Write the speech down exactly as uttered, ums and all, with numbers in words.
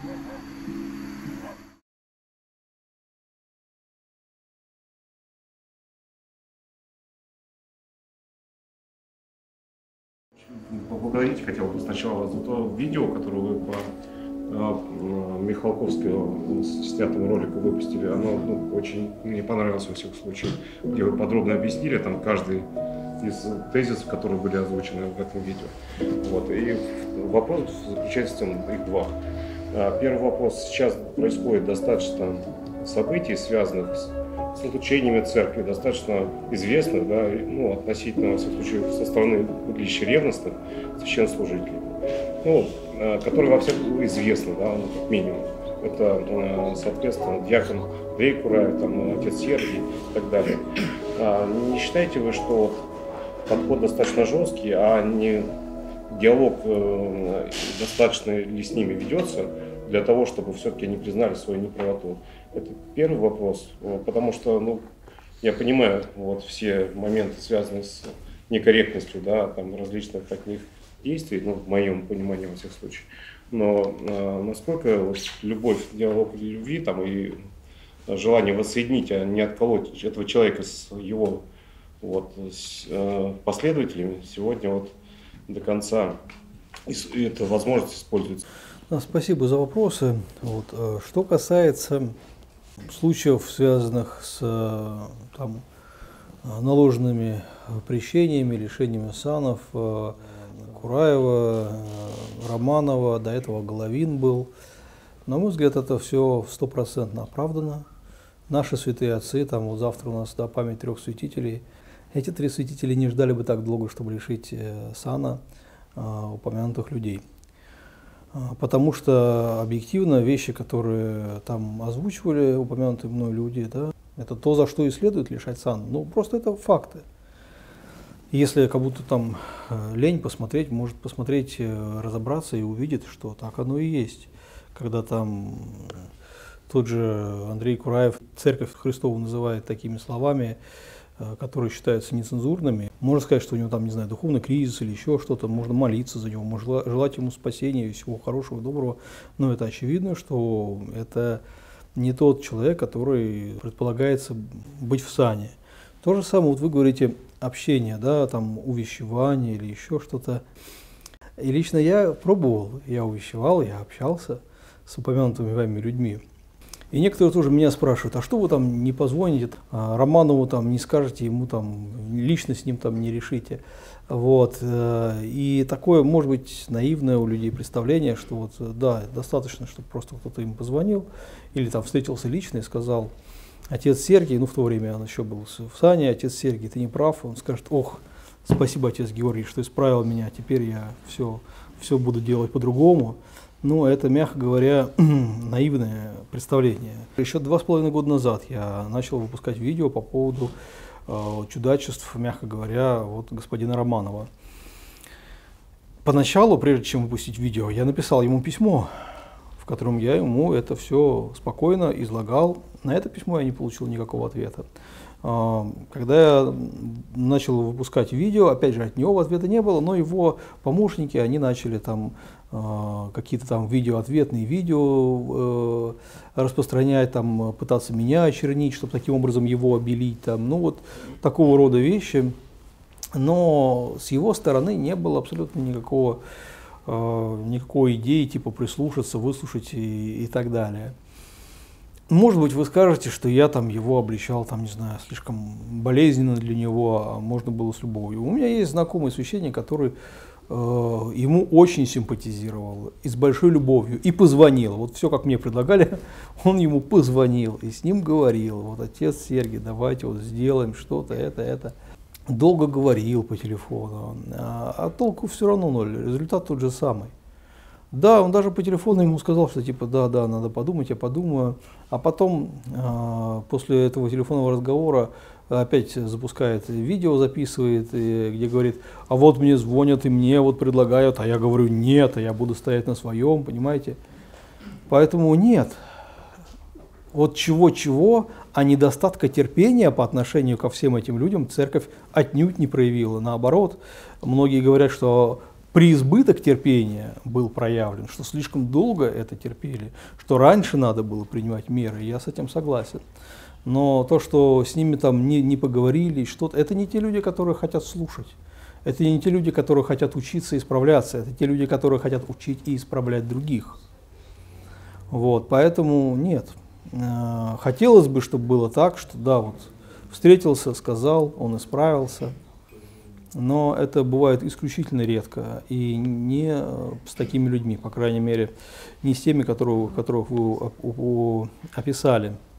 Поблагодарить хотел бы сначала за то видео, которое вы по э, Михалковскому снятому ролику выпустили. Оно ну, очень мне понравилось во всех случаях, где вы подробно объяснили там каждый из тезисов, которые были озвучены в этом видео. Вот. И вопрос заключается в том, их два. Первый вопрос. Сейчас происходит достаточно событий, связанных с с отлучениями церкви, достаточно известных, да, ну, относительно, во всяком случае, со стороны выглядящих ревностных священнослужителей, ну, которые во всяком известны, да, ну, как минимум. Это, соответственно, диакон Андрей Кураев, там, отец Сергий и так далее. Не считаете вы, что вот подход достаточно жесткий, а не диалог достаточно ли с ними ведется для того, чтобы все-таки они признали свою неправоту? Это первый вопрос, потому что, ну, я понимаю вот все моменты, связанные с некорректностью, да, там различных от них действий, ну, в моем понимании во всех случаях. Но э, насколько вот, любовь, диалог любви там и желание воссоединить, а не отколоть этого человека с его вот, с, э, последователями сегодня вот до конца и эта возможность используется. Спасибо за вопросы. Вот. Что касается случаев, связанных с там, наложенными прещениями, лишениями санов, Кураева, Романова, до этого Головин был, на мой взгляд, это все стопроцентно оправдано. Наши святые отцы, там вот завтра у нас да, память трех святителей, эти три святителя не ждали бы так долго, чтобы лишить сана упомянутых людей. Потому что объективно вещи, которые там озвучивали упомянутые мной люди, да, это то, за что и следует лишать сана. Ну, просто это факты. Если как будто там лень посмотреть, может посмотреть, разобраться и увидит, что так оно и есть. Когда там тот же Андрей Кураев Церковь Христову называет такими словами, которые считаются нецензурными. Можно сказать, что у него там, не знаю, духовный кризис или еще что-то, можно молиться за него, можно желать ему спасения и всего хорошего, доброго, но это очевидно, что это не тот человек, который предполагается быть в сане. То же самое, вот вы говорите, общение, да, там увещевание или еще что-то. И лично я пробовал, я увещевал, я общался с упомянутыми вами людьми. И некоторые тоже меня спрашивают, а что вы там не позвоните, а Романову там не скажете, ему там лично с ним там не решите. Вот. И такое, может быть, наивное у людей представление, что вот, да, достаточно, чтобы просто кто-то им позвонил или там встретился лично и сказал: отец Сергий, ну в то время он еще был в сане, отец Сергий, ты не прав, он скажет: ох, спасибо, отец Георгий, что исправил меня, теперь я все, все буду делать по-другому. Ну, это, мягко говоря, наивное представление. Еще два с половиной года назад я начал выпускать видео по поводу э, чудачеств, мягко говоря, вот господина Романова. Поначалу, прежде чем выпустить видео, я написал ему письмо, в котором я ему это все спокойно излагал. На это письмо я не получил никакого ответа. Когда я начал выпускать видео, опять же, от него ответа не было, но его помощники, они начали там какие-то там видео, ответные видео распространять, там, пытаться меня очернить, чтобы таким образом его обелить, там, ну вот такого рода вещи. Но с его стороны не было абсолютно никакого, никакой идеи, типа прислушаться, выслушать и, и так далее. Может быть, вы скажете, что я там его обличал, там, не знаю, слишком болезненно для него, а можно было с любовью. У меня есть знакомый священник, который э, ему очень симпатизировал и с большой любовью, и позвонил. Вот все, как мне предлагали, он ему позвонил и с ним говорил: вот, отец Сергий, давайте вот сделаем что-то, это, это. Долго говорил по телефону, а, а толку все равно ноль, результат тот же самый. Да, он даже по телефону ему сказал, что типа да, да, надо подумать, я подумаю. А потом, э, после этого телефонного разговора, опять запускает видео, записывает, и, где говорит: а вот мне звонят и мне вот предлагают, а я говорю нет, а я буду стоять на своем, понимаете? Поэтому нет. Вот чего-чего, а недостатка терпения по отношению ко всем этим людям церковь отнюдь не проявила. Наоборот, многие говорят, что преизбыток терпения был проявлен, что слишком долго это терпели, что раньше надо было принимать меры, я с этим согласен. Но то, что с ними там не, не поговорили, что-то, это не те люди, которые хотят слушать. Это не те люди, которые хотят учиться и исправляться. Это те люди, которые хотят учить и исправлять других. Вот, поэтому нет. Хотелось бы, чтобы было так, что да, вот встретился, сказал, он исправился. Но это бывает исключительно редко. И не с такими людьми, по крайней мере, не с теми, которых, которых вы описали.